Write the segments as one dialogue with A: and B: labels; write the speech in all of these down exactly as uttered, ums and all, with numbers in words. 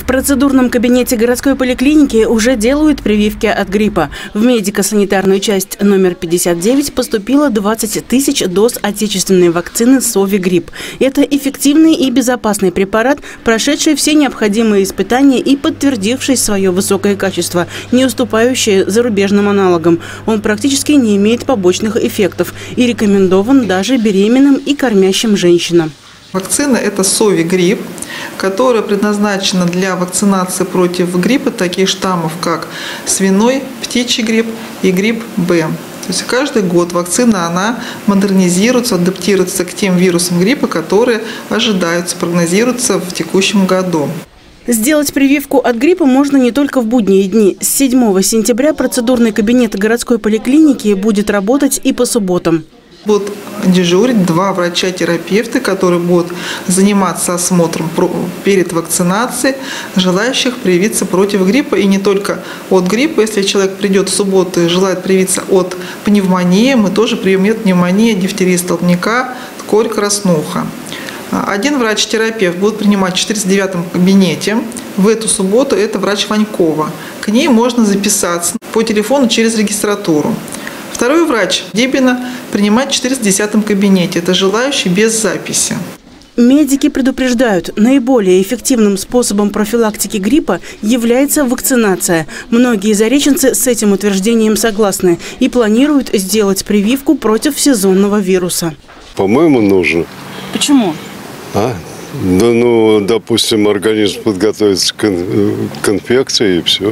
A: процедурном кабинете городской поликлиники уже делают прививки от гриппа. В медико-санитарную часть номер пятьдесят девять поступило двадцать тысяч доз отечественной вакцины Совигрипп. Это эффективный и безопасный препарат, прошедший все необходимые испытания и подтвердивший свое высокое качество, не уступающее зарубежным аналогам. Он практически не имеет побочных эффектов и рекомендован даже беременным и кормящим женщинам.
B: Вакцина – это Совигрипп, которая предназначена для вакцинации против гриппа таких штаммов, как свиной, птичий грипп и грипп Б. То есть каждый год вакцина она модернизируется, адаптируется к тем вирусам гриппа, которые ожидаются, прогнозируются в текущем году.
A: Сделать прививку от гриппа можно не только в будние дни. С седьмого сентября процедурный кабинет городской поликлиники будет работать и по субботам.
B: Будут дежурить два врача-терапевта, которые будут заниматься осмотром перед вакцинацией желающих привиться против гриппа. И не только от гриппа. Если человек придет в субботу и желает привиться от пневмонии, мы тоже привьем от пневмонии, дифтерии, столбняка, корь, краснуха. Один врач-терапевт будет принимать в четыреста девятом кабинете. В эту субботу это врач Ванькова. К ней можно записаться по телефону через регистратуру. Второй врач Дебина принимает в четыреста десятом кабинете. Это желающий без записи.
A: Медики предупреждают, наиболее эффективным способом профилактики гриппа является вакцинация. Многие зареченцы с этим утверждением согласны и планируют сделать прививку против сезонного вируса.
C: По-моему, нужно.
A: Почему?
C: А? Да, ну, допустим, организм подготовится к инфекции и все.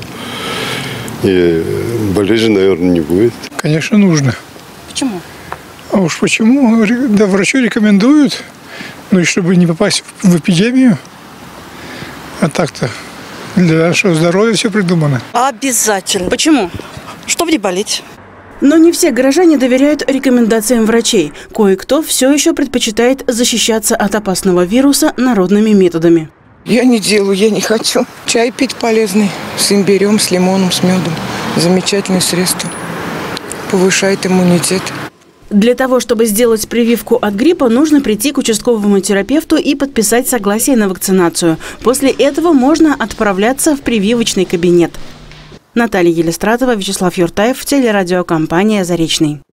C: И болезни, наверное, не будет.
D: Конечно, нужно.
A: Почему?
D: А уж почему? Да, врачи рекомендуют, ну и чтобы не попасть в эпидемию. А так-то для нашего здоровья все придумано.
E: Обязательно.
A: Почему?
E: Чтобы не болеть.
A: Но не все горожане доверяют рекомендациям врачей. Кое-кто все еще предпочитает защищаться от опасного вируса народными методами.
F: Я не делаю, я не хочу. Чай пить полезный, с имбирем, с лимоном, с медом. Замечательное средство. Повышает иммунитет.
A: Для того, чтобы сделать прививку от гриппа, нужно прийти к участковому терапевту и подписать согласие на вакцинацию. После этого можно отправляться в прививочный кабинет. Наталья Елистратова, Вячеслав Юртаев, телерадиокомпания «Заречный».